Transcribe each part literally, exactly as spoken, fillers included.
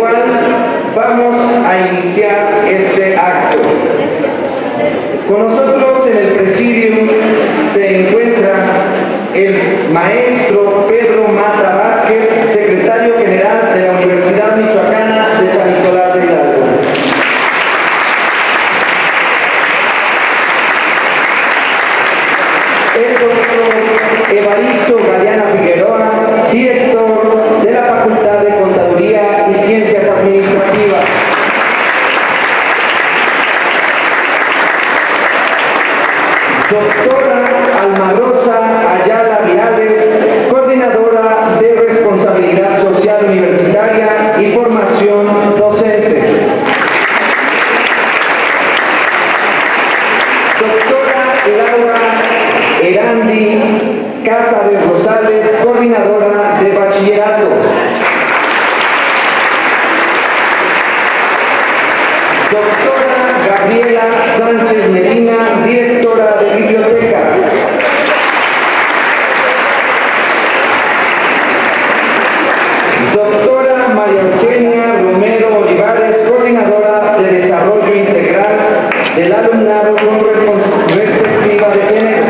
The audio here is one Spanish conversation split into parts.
cual vamos a iniciar este acto. Con nosotros en el presidio se encuentra el maestro Pedro Mata Vázquez, secretario general de la Universidad Michoacana de San Nicolás de Hidalgo. El doctor Evaristo Galeana Figueroa, director de la Facultad de Contaduría y Ciencias Administrativas. Doctora Alma Rosa Ayala Virales, coordinadora de Responsabilidad Social Universitaria y Formación Docente. Doctora Laura Erandi Cázares Rosales, coordinadora de Bachillerato. Doctora Gabriela Sánchez Medina, directora de Bibliotecas. Doctora María Eugenia Romero Olivares, coordinadora de Desarrollo Integral del alumnado con perspectiva de género.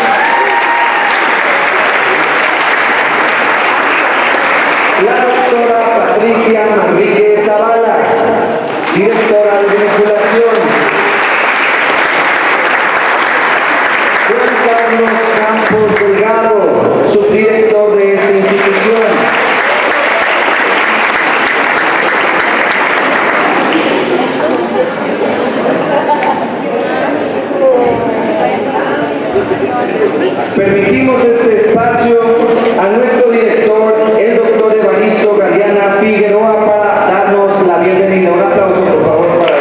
La doctora Patricia Manrique Zavala, directora de vinculación. Juan Carlos Campos Delgado, subdirector de esta institución. Permitimos este espacio a nuestro director, el doctor Evaristo Galeana Figueroa, para darnos la bienvenida. Un aplauso, por favor, para él.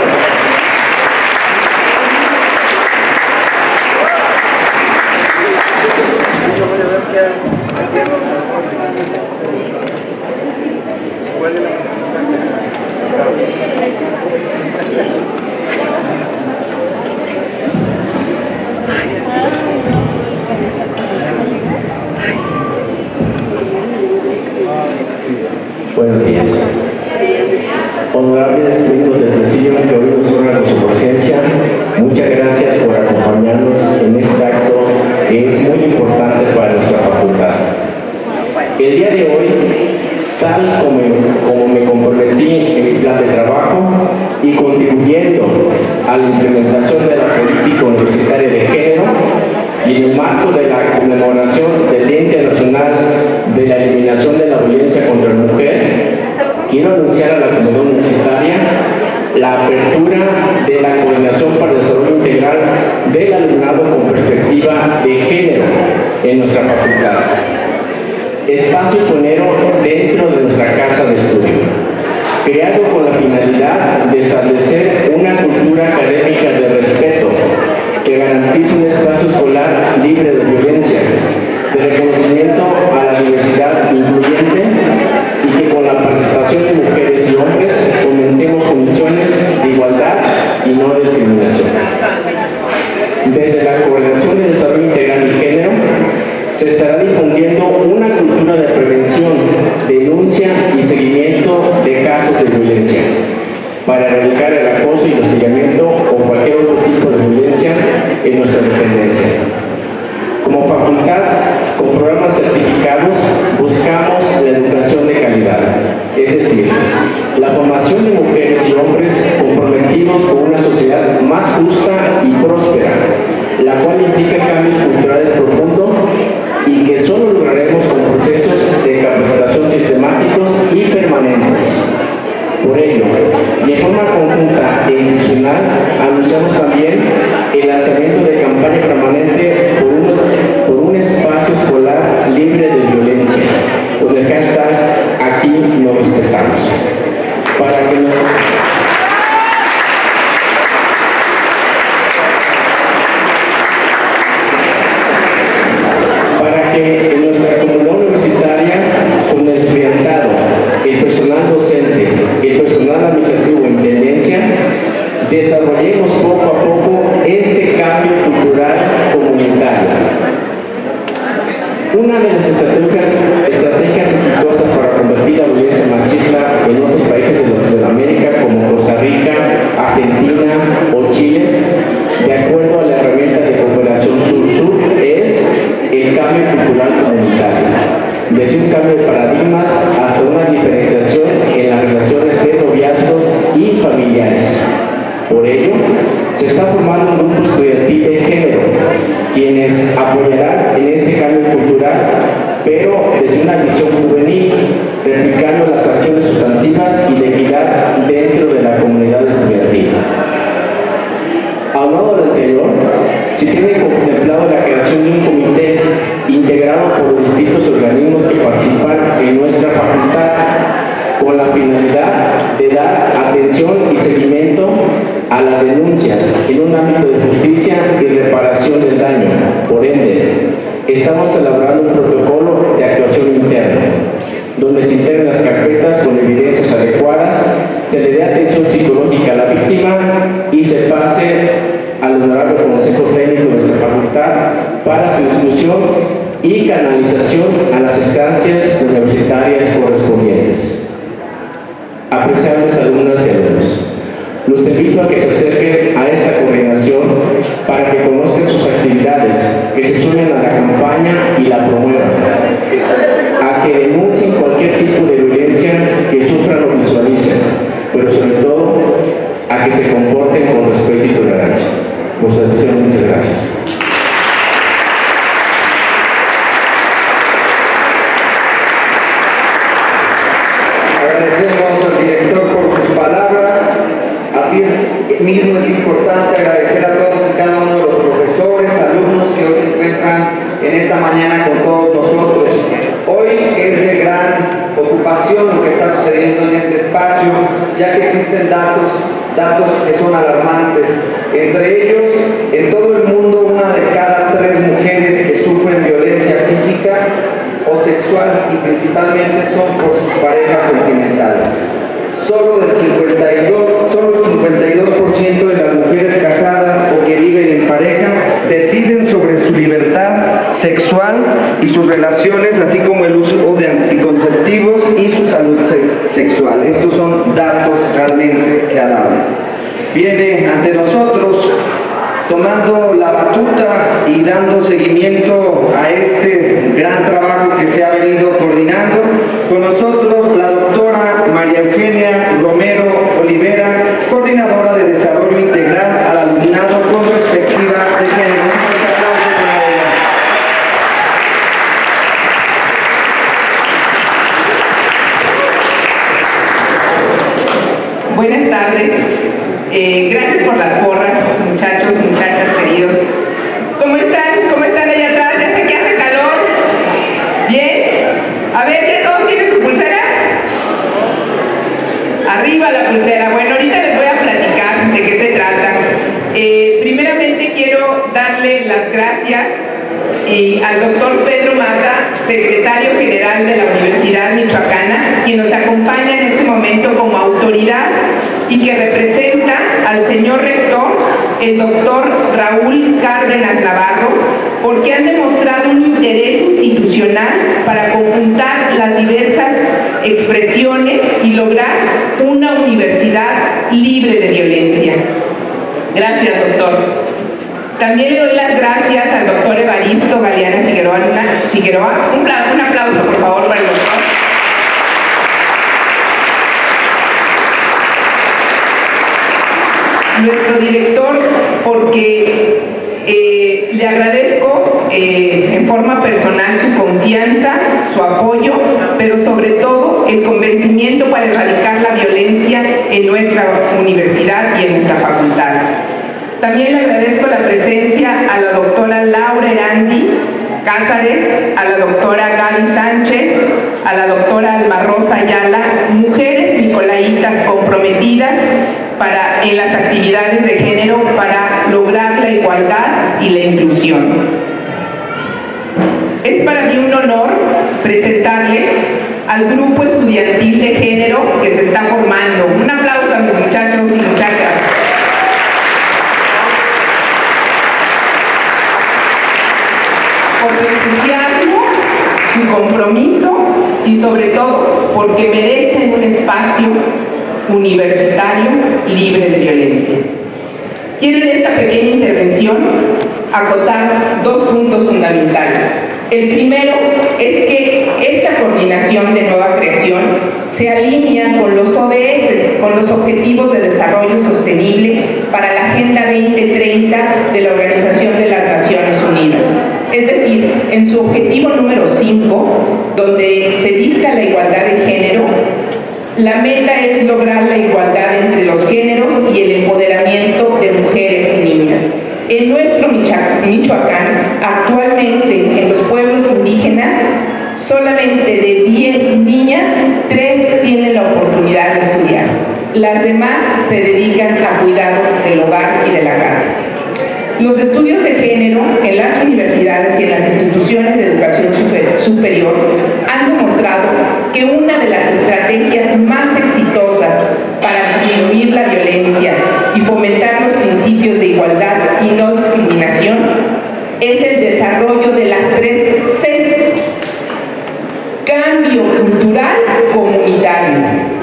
Buenos días. Honorables miembros del presidio que hoy nos honran con su presencia, muchas gracias por acompañarnos en este acto que es muy importante para nuestra facultad. El día de hoy, tal como, como me comprometí en mi plan de trabajo y contribuyendo a la implementación de la política universitaria de género y en el marco de la conmemoración del Día Internacional de la Eliminación de la Violencia contra la Mujer, quiero anunciar a la comunidad universitaria la apertura de la Coordinación para el Desarrollo Integral del Alumnado con Perspectiva de Género en nuestra facultad. Espacio pionero dentro de nuestra casa de estudio, creado con la finalidad de establecer una cultura académica de respeto que garantice un espacio escolar libre de violencia, de reconocimiento a la diversidad incluyente y que con la participación de mujeres y hombres fomentemos condiciones de igualdad y no discriminación. Desde la Coordinación del Desarrollo Integral y Género se estará difundiendo una cultura de prevención, denuncia y seguimiento de casos de violencia para erradicar el acoso y el hostigamiento o cualquier otro tipo de violencia en nuestra dependencia. Como facultad, con programas certificados, buscamos la educación de calidad, es decir, la formación de mujeres y hombres comprometidos con una sociedad más justa y próspera, la cual implica cambios culturales profundos y que solo lograremos con procesos de capacitación sistemáticos y permanentes. Por ello, y en forma conjunta e institucional, anunciamos también el lanzamiento de campaña permanente por, unos, por un espacio escolar libre de violencia, con el hashtag Aquí nos respetamos. Para que nos... Para que en nuestra comunidad universitaria, con el estudiantado, el personal docente, el personal administrativo en tendencia, desarrollemos poco a poco este cambio cultural comunitario. Una de las estrategias, estrategias exitosas para combatir la violencia machista en otros países de la facultad con la finalidad de dar atención y seguimiento a las denuncias en un ámbito de justicia y reparación del daño. Por ende, estamos elaborando un protocolo de actuación interna, donde se integren las carpetas con evidencias adecuadas, se le dé atención psicológica a la víctima y se pase al honorable Consejo Técnico de nuestra facultad para su discusión y canalización a las instancias universitarias correspondientes. Apreciables alumnas y alumnos, los invito a que se acerquen a esta coordinación para que conozcan sus actividades, que se sumen a la campaña y la promuevan, a que denuncien cualquier tipo de violencia que sufran o visualicen, pero sobre todo a que se comporten con respeto y tolerancia. Por su atención, muchas gracias. Agradecemos al director por sus palabras. Así es, mismo es importante agradecer a todos y cada uno de los profesores, alumnos que hoy se encuentran en esta mañana con todos nosotros. Hoy es de gran ocupación lo que está sucediendo en este espacio, ya que existen datos, datos que son alarmantes. Entre ellos, en todo el mundo, una de cada tres mujeres que sufren violencia física o sexual, y principalmente son por sus parejas sentimentales. Solo, del cincuenta y dos, solo el cincuenta y dos por ciento de las mujeres casadas o que viven en pareja deciden sobre su libertad sexual y sus relaciones, así como el uso de anticonceptivos y su salud sexual. Estos son datos realmente que alaban. Viene ante nosotros, tomando la batuta y dando seguimiento a este gran trabajo que se ha venido coordinando, con nosotros la doctora María Eugenia Romero Olivera, coordinadora de Desarrollo Integral al Alumnado con Perspectiva de Género. Buenas tardes. Eh, gracias por las porras, muchachos, muchachas queridos. ¿Cómo están? ¿Cómo están allá atrás? ¿Ya sé que hace calor? ¿Bien? A ver, ¿ya todos tienen su pulsera? Arriba la pulsera. Bueno, ahorita les voy a platicar de qué se trata. Eh, primeramente quiero darle las gracias eh, al doctor Pedro Mata, secretario general de la Universidad Michoacana, quien nos acompaña en este momento como autoridad y que representa al señor rector, el doctor Raúl Cárdenas Navarro, porque han demostrado un interés institucional para conjuntar las diversas expresiones y lograr una universidad libre de violencia. Gracias, doctor. También le doy las gracias al doctor Evaristo Galeana Figueroa. Figueroa. Un, un aplauso, por favor, para el doctor. Nuestro director, porque eh, le agradezco eh, en forma personal su confianza, su apoyo, pero sobre todo el convencimiento para erradicar la violencia en nuestra universidad y en nuestra facultad. También le agradezco la presencia a la doctora Laura Erandi Cázares, a la doctora Gaby Sánchez, a la doctora Alma Rosa Ayala, mujeres nicolaitas comprometidas para, en las actividades de género para lograr la igualdad y la inclusión. Es para mí un honor presentarles al grupo estudiantil de género que se está formando. Un aplauso a mis muchachos y muchachas. Por su entusiasmo, su compromiso y sobre todo porque merecen un espacio universitario libre de violencia. Quiero en esta pequeña intervención acotar dos puntos fundamentales. El primero es que esta coordinación de nueva creación se alinea con los O D S, con los Objetivos de Desarrollo Sostenible para la Agenda veinte treinta de la Organización de las Naciones Unidas. Es decir, en su objetivo número cinco, donde se dicta la igualdad de género, la meta es lograr la igualdad entre los géneros y el empoderamiento de mujeres y niñas. En nuestro Michoacán, actualmente en los pueblos indígenas, solamente de diez niñas, las demás se dedican a cuidados del hogar y de la casa. Los estudios de género en las universidades y en las instituciones de educación superior han demostrado que una de las estrategias más exitosas para disminuir la violencia y fomentar los principios de igualdad y no discriminación es el desarrollo de las tres Cs. Cambio cultural comunitario.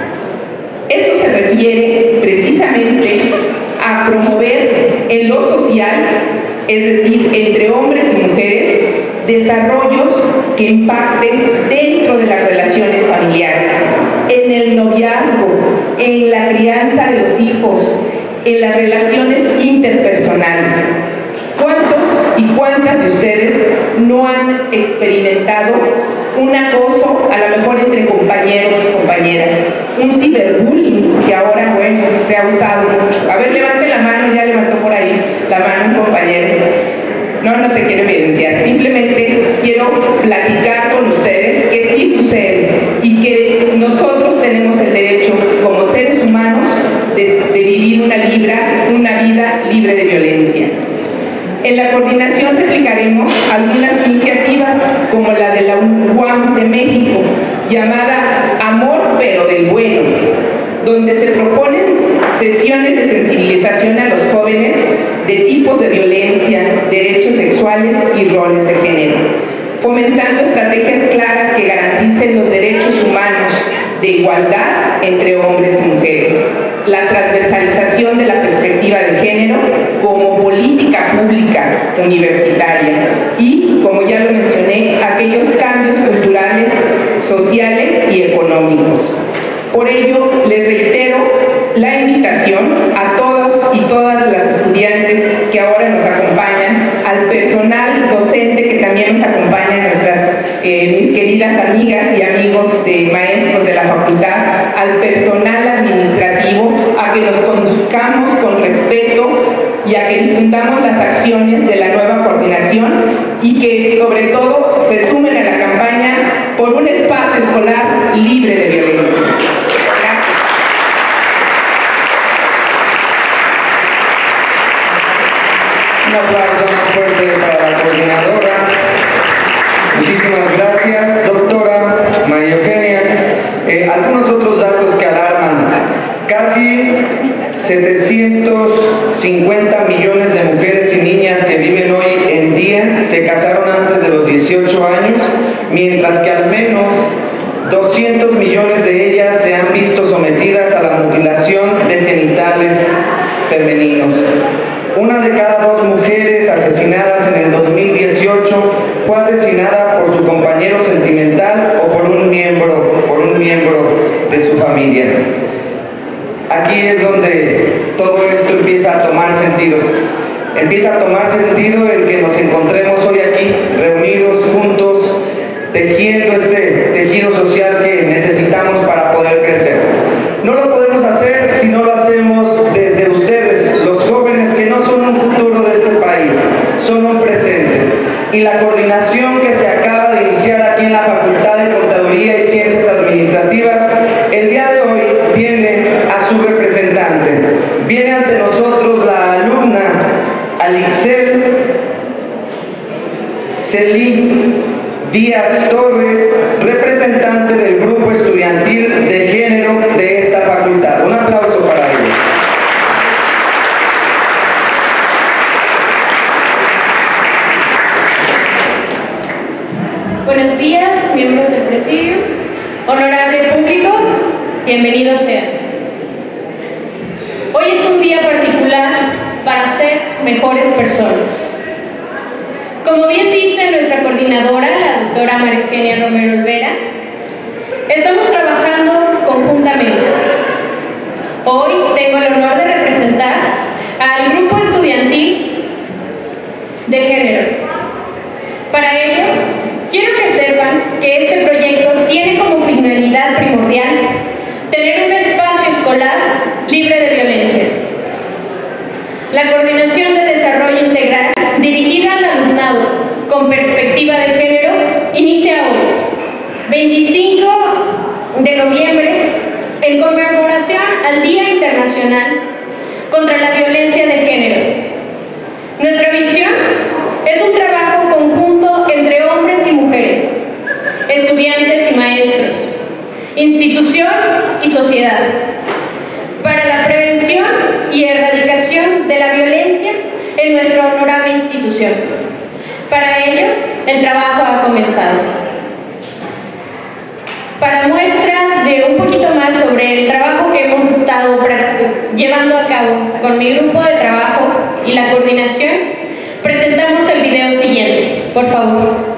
Eso se refiere precisamente a promover en lo social, es decir, entre hombres y mujeres, desarrollos que impacten dentro de las relaciones familiares, en el noviazgo, en la crianza de los hijos, en las relaciones interpersonales. ¿Cuántos y cuántas de ustedes no han experimentado un acoso, a lo mejor entre compañeros y compañeras? Un ciberbullying que ahora, bueno, se ha usado mucho. A ver, levante la mano, ya levantó por ahí la mano un compañero. No, no te quiero evidenciar, simplemente quiero platicar con ustedes que sí sucede y que nosotros tenemos el derecho, como seres humanos, de, de vivir una, libra, una vida libre de violencia. En la coordinación replicaremos algunas iniciativas como la de la U A M de México, llamada Amor pero del Bueno, donde se proponen sesiones de sensibilización a los jóvenes de tipos de violencia, derechos sexuales y roles de género, fomentando estrategias claras que garanticen los derechos humanos de igualdad entre hombres y mujeres, la transversalización de la perspectiva de género como política pública universitaria y, como ya lo mencioné, aquellos cambios culturales, sociales y económicos. Por ello, les reitero la invitación a todos y todas las estudiantes que ahora nos acompañan, al personal docente que también nos acompaña, nuestras eh, mis queridas amigas y amigos de maestros de la facultad, al personal administrativo, a que nos conduzcamos con respeto y a que difundamos las acciones de la nueva coordinación y que sobre todo se sumen a la campaña por un espacio escolar libre de violencia. Un aplauso más fuerte para la coordinadora. Muchísimas gracias, doctora María Eugenia. Eh, algunos otros datos que alarman. Casi setecientos cincuenta millones de mujeres y niñas que viven hoy en día se casaron antes de los dieciocho años, mientras que al menos doscientos millones de ellas se han visto sometidas a la mutilación de genitales femeninos. Una de cada dos mujeres asesinadas en el dos mil dieciocho fue asesinada por su compañero sentimental o por un miembro, por un miembro de su familia. Aquí es donde todo esto empieza a tomar sentido. Empieza a tomar sentido el que nos encontremos hoy aquí, reunidos juntos, tejiendo este tejido social que necesitamos para poder crecer. No lo podemos hacer si no lo hacemos desde ustedes, los jóvenes que no son un futuro de este país, son un presente. Y la coordinación que se acaba de iniciar aquí en la Facultad de Contaduría y Ciencias Administrativas, el día de hoy tiene a su representante. Viene ante nosotros la alumna Alixel Celín Díaz Torres, representante del grupo estudiantil de género de esta facultad. Un aplauso para ella. Buenos días, miembros del presidio, honorable público, bienvenidos sean. Hoy es un día particular para ser mejores personas. Como bien dice nuestra coordinadora, la doctora María Eugenia Romero Olvera, estamos trabajando conjuntamente. Hoy tengo el honor de representar al grupo estudiantil de género. Para ello, quiero que sepan que este proyecto tiene como finalidad primordial tener un espacio escolar libre de violencia. La coordinación de desarrollo integral dirigida al alumnado con perspectiva de género inicia hoy, veinticinco de noviembre, en conmemoración al Día nacional contra la violencia de género. Nuestra visión es un trabajo conjunto entre hombres y mujeres, estudiantes y maestros, institución y sociedad, para la prevención y erradicación de la violencia en nuestra honorable institución. Para ello, el trabajo ha comenzado. Para muestra de un poquito más sobre el trabajo que hemos estado llevando a cabo con mi grupo de trabajo y la coordinación, presentamos el video siguiente, por favor.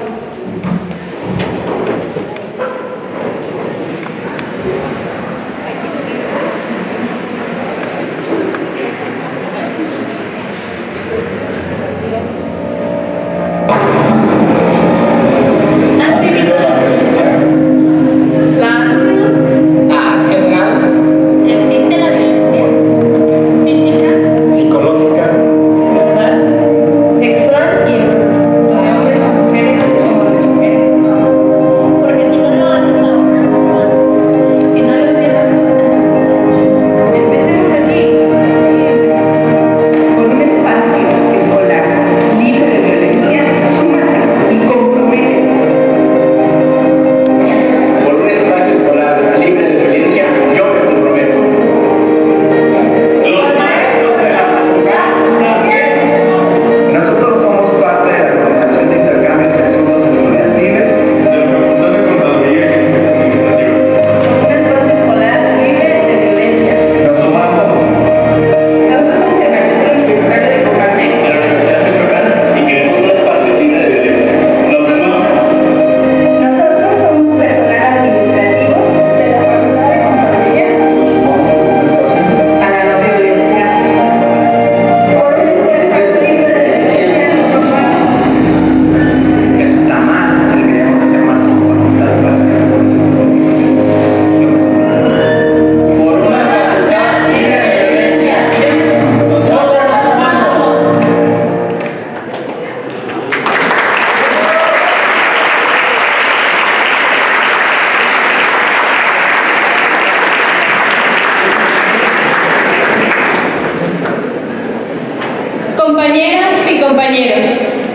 Compañeras y compañeros,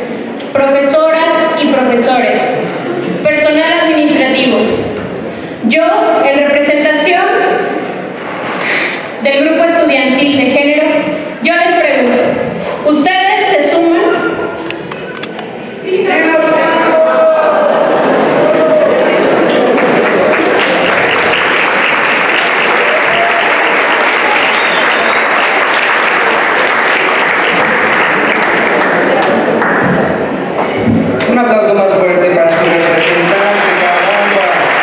profesoras y profesores, personal administrativo, yo, en representación del grupo estudiantil de género, yo les pregunto, ¿ustedes se suman? Sí, se Un aplauso más fuerte para su representante, caramba.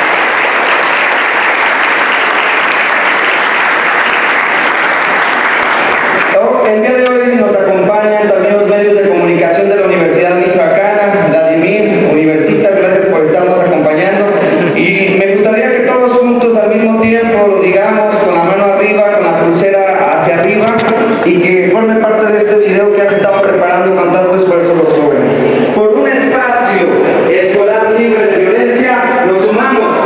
Oh, el día de hoy nos acompañan también los medios de comunicación de la Universidad Michoacana. Vladimir, Universitas, gracias por estarnos acompañando. Y me gustaría que todos juntos al mismo tiempo lo digamos con la mano arriba, con la pulsera hacia arriba, y que forme parte de este video que han estado preparando con tanto esfuerzo los jóvenes. Por un espacio escolar libre de violencia, nos sumamos.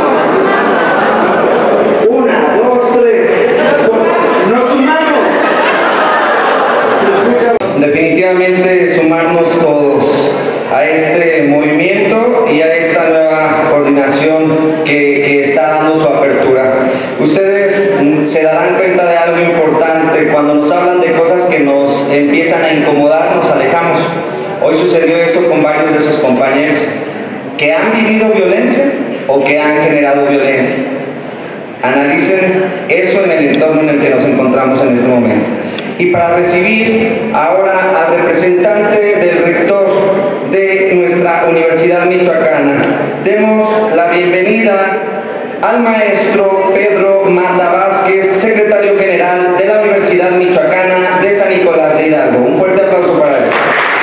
Una, dos, tres. Nos sumamos. ¿Se escucha? Definitivamente sumarnos todos a este movimiento y a esta nueva coordinación que, que está dando su apertura. Ustedes se darán cuenta de algo importante: cuando nos hablan de cosas que nos empiezan a incomodar, nos alejamos. Hoy sucedió eso con varios de sus compañeros que han vivido violencia o que han generado violencia. Analicen eso en el entorno en el que nos encontramos en este momento. Y para recibir ahora al representante del rector de nuestra Universidad Michoacana, demos la bienvenida al maestro Pedro Mata Vázquez, secretario general de la Universidad Michoacana de San Nicolás de Hidalgo. Un fuerte aplauso para él.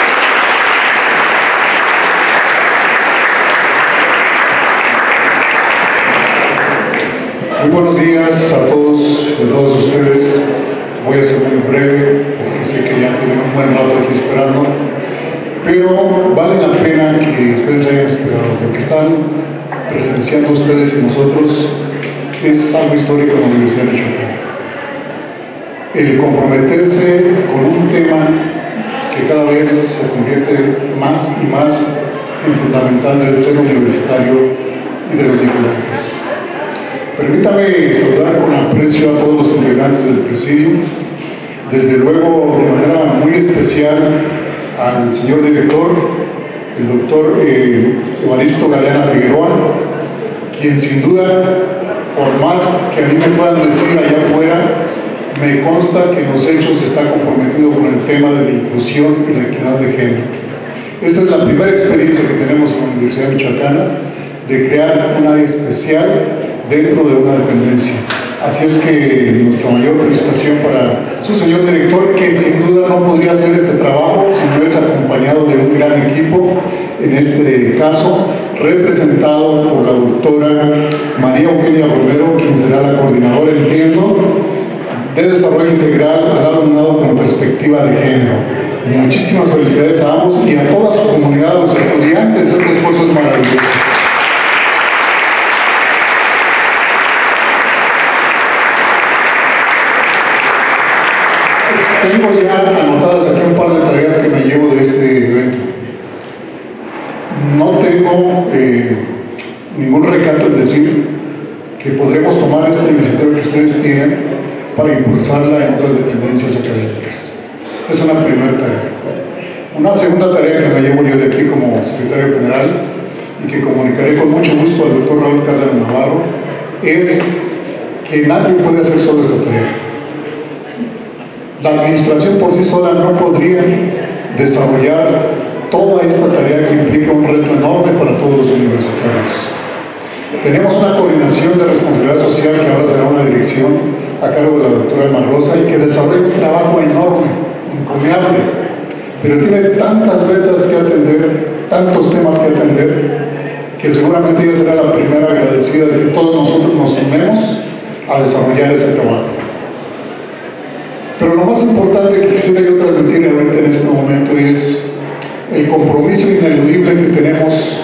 Muy buenos días a todos, a todos ustedes. Voy a ser muy breve porque sé que ya tienen un buen rato aquí esperando, pero vale la pena que ustedes hayan esperado. Lo que están presenciando ustedes y nosotros es algo histórico en la Universidad de Michoacán. el comprometerse con un tema que cada vez se convierte más y más en fundamental del ser universitario y de los nicolantes. Permítame saludar con aprecio a todos los integrantes del presidio, desde luego de manera muy especial al señor director, el doctor eh, Evaristo Galeana Figueroa, quien sin duda, por más que a mí me puedan decir allá afuera, me consta que en los hechos está comprometido con el tema de la inclusión y la equidad de género. Esta es la primera experiencia que tenemos en la Universidad Michoacana de crear un área especial dentro de una dependencia. Así es que nuestra mayor felicitación para su señor director, que sin duda no podría hacer este trabajo si no es acompañado de un gran equipo, en este caso representado por la doctora María Eugenia Romero, quien será la coordinadora, entiendo, de desarrollo integral al alumnado con perspectiva de género. Muchísimas felicidades a ambos y a toda su comunidad, a los estudiantes. Este esfuerzo es maravilloso. Tengo ya anotadas aquí un par de tareas que me llevo de este evento. No tengo eh, ningún recato en decir que podremos tomar esta iniciativa que ustedes tienen para impulsarla en otras dependencias académicas. Es una primera tarea. Una segunda tarea que me llevo yo de aquí como secretario general y que comunicaré con mucho gusto al doctor Raúl Cárdenas Navarro es que nadie puede hacer solo esta tarea. La administración por sí sola no podría desarrollar toda esta tarea que implica un reto enorme para todos los universitarios. Tenemos una coordinación de responsabilidad social que ahora será una dirección a cargo de la doctora Emma Rosa y que desarrolla un trabajo enorme, encomiable, pero tiene tantas vetas que atender, tantos temas que atender, que seguramente ella será la primera agradecida de que todos nosotros nos sumemos a desarrollar ese trabajo. Pero lo más importante que quisiera yo transmitir ahorita en este momento es el compromiso ineludible que tenemos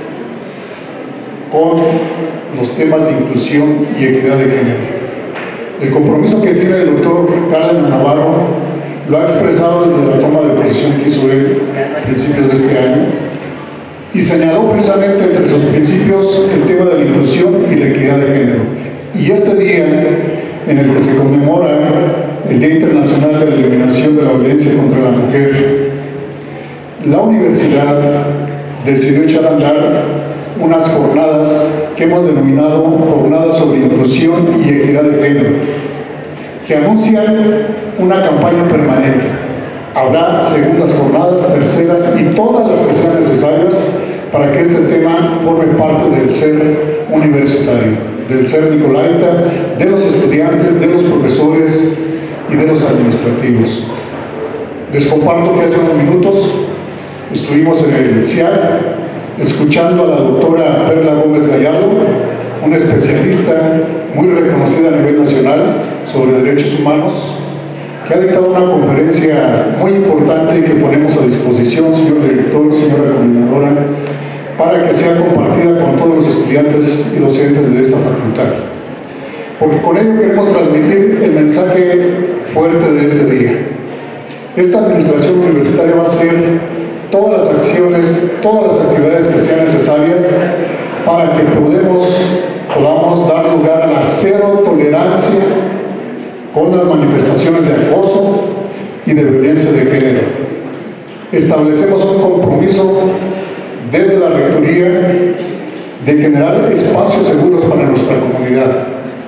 con los temas de inclusión y equidad de género. El compromiso que tiene el doctor Cárdenas Navarro lo ha expresado desde la toma de posición que hizo él a principios de este año y señaló precisamente entre sus principios el tema de la inclusión y la equidad de género. Y este día, en el que se conmemora el Día Internacional de la Eliminación de la Violencia contra la Mujer, la universidad decidió echar a andar unas jornadas que hemos denominado jornadas sobre inclusión y equidad de género, que anuncian una campaña permanente. Habrá segundas jornadas, terceras y todas las que sean necesarias para que este tema forme parte del ser universitario, del ser nicolaita, de los estudiantes, de los profesores y de los administrativos. Les comparto que hace unos minutos estuvimos en el C I A escuchando a la doctora Perla Gómez Gallardo, una especialista muy reconocida a nivel nacional sobre derechos humanos, que ha dictado una conferencia muy importante y que ponemos a disposición, señor director, señora coordinadora, para que sea compartida con todos los estudiantes y docentes de esta facultad. Porque con ello queremos transmitir el mensaje fuerte de este día. Esta administración universitaria va a hacer todas las acciones, todas las actividades que sean necesarias para que podemos, podamos dar lugar a la cero tolerancia con las manifestaciones de acoso y de violencia de género. Establecemos un compromiso desde la Rectoría de generar espacios seguros para nuestra comunidad.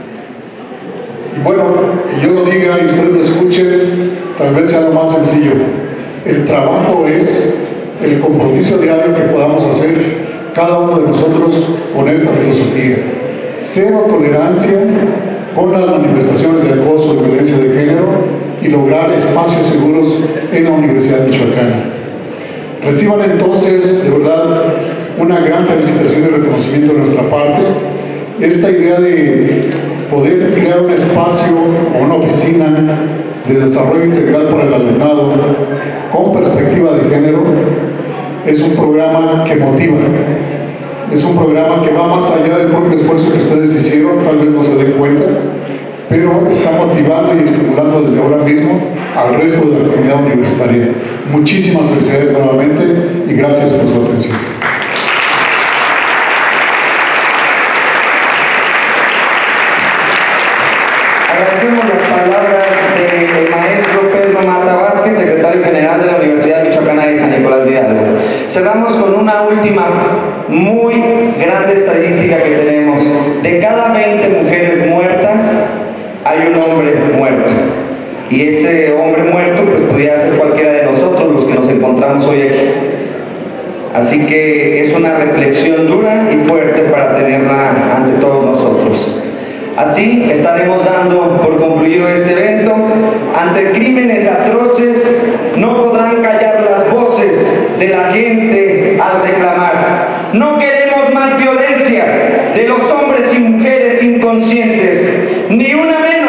Y bueno, que yo lo diga y ustedes lo escuchen, tal vez sea lo más sencillo. El trabajo es el compromiso diario que podamos hacer cada uno de nosotros con esta filosofía. Cero tolerancia con las manifestaciones de acoso y violencia de género y lograr espacios seguros en la Universidad Michoacana. Reciban entonces, de verdad, una gran felicitación y reconocimiento de nuestra parte. Esta idea de poder crear un espacio o una oficina de desarrollo integral para el alumnado con perspectiva de género es un programa que motiva, es un programa que va más allá del propio esfuerzo que ustedes hicieron, tal vez no se den cuenta, pero está motivando y estimulando desde ahora mismo al resto de la comunidad universitaria. Muchísimas felicidades nuevamente y gracias por su atención. Agradecemos las palabras del maestro Pedro Mata Vázquez, secretario general de la Universidad Michoacana de San Nicolás de Hidalgo. Cerramos con una última, muy grande estadística que tenemos. De cada veinte mujeres muertas, hay un hombre muerto. Y ese hombre muerto, pues pudiera ser cualquiera de nosotros, los que nos encontramos hoy aquí. Así que es una reflexión dura y fuerte para tenerla ante todos nosotros. Así estaremos dando por concluido este evento. Ante crímenes atroces no podrán callar las voces de la gente al reclamar. No queremos más violencia de los hombres y mujeres inconscientes, ni una menos.